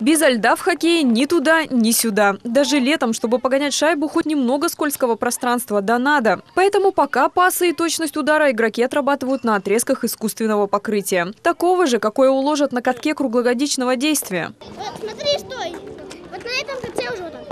Без льда в хоккее ни туда, ни сюда. Даже летом, чтобы погонять шайбу, хоть немного скользкого пространства, да надо. Поэтому пока пасы и точность удара игроки отрабатывают на отрезках искусственного покрытия. Такого же, какое уложат на катке круглогодичного действия. Вот, смотри, стой. Вот на этом катке уже вот так.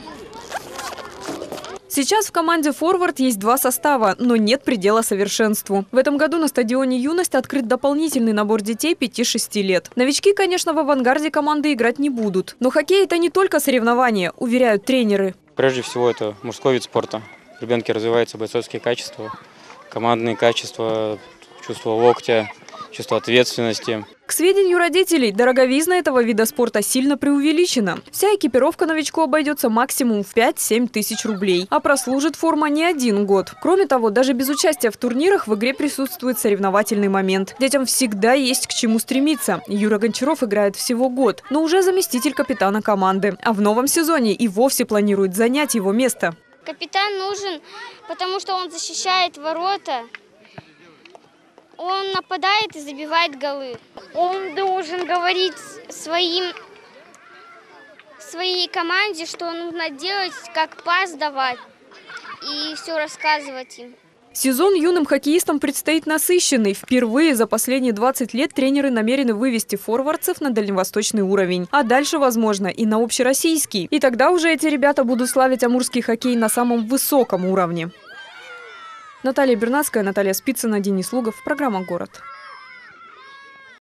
Сейчас в команде «Форвард» есть два состава, но нет предела совершенству. В этом году на стадионе «Юность» открыт дополнительный набор детей 5-6 лет. Новички, конечно, в авангарде команды играть не будут. Но хоккей – это не только соревнования, уверяют тренеры. Прежде всего, это мужской вид спорта. В ребенке развиваются бойцовские качества, командные качества, чувство локтя, чувство ответственности. К сведению родителей, дороговизна этого вида спорта сильно преувеличена. Вся экипировка новичку обойдется максимум в 5-7 тысяч рублей. А прослужит форма не 1 год. Кроме того, даже без участия в турнирах в игре присутствует соревновательный момент. Детям всегда есть к чему стремиться. Юра Гончаров играет всего год, но уже заместитель капитана команды. А в новом сезоне и вовсе планирует занять его место. Капитан нужен, потому что он защищает ворота. Он нападает и забивает голы. Он должен говорить своей команде, что нужно делать, как пас давать, и все рассказывать им. Сезон юным хоккеистам предстоит насыщенный. Впервые за последние 20 лет тренеры намерены вывести форвардцев на дальневосточный уровень. А дальше, возможно, и на общероссийский. И тогда уже эти ребята будут славить амурский хоккей на самом высоком уровне. Наталья Бернацкая, Наталья Спицына, Денис Лугов. Программа «Город».